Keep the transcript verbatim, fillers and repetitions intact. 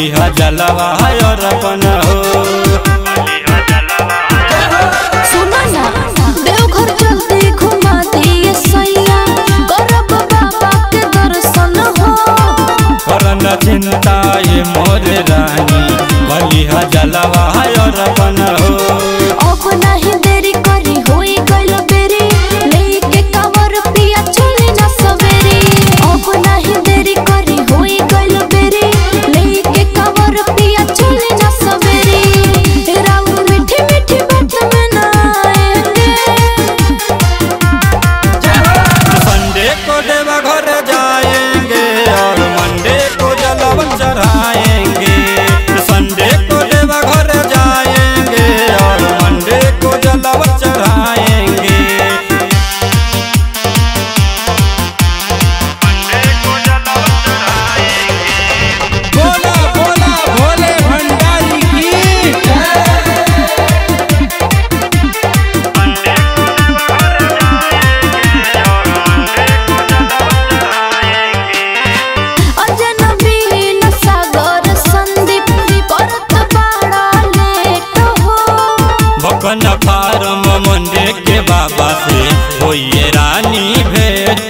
बलिहा जलवा और अपन हो। सुना ना देवघर जल्दी घुमा दिए सैया करब बाबा के दर्शन हो। करन चिंता ये मोर रानी बलिहा जलवा और अपन हो। अब नहीं देरी करी होई गइल बेरी लेके कावर पिया चली ना सवेरी। अब नहीं देरी करी होई गइल बेरी लेके कावर पिया चली ना सवेरी। राउर मीठी मीठी बात में ना आएंगे। संडे को देवघर जाएंगे और मंडे को जलवा चढ़ाएंगे। संडे को देवघर जाएंगे और मंडे को जलवा चढ़ाएंगे। बोला बोला भोले भंडारी की अजनबी न सागर संदीप करत बाड़ा लेट हो। भकन फार्म मंडे के बाबा से होइए रानी भेंट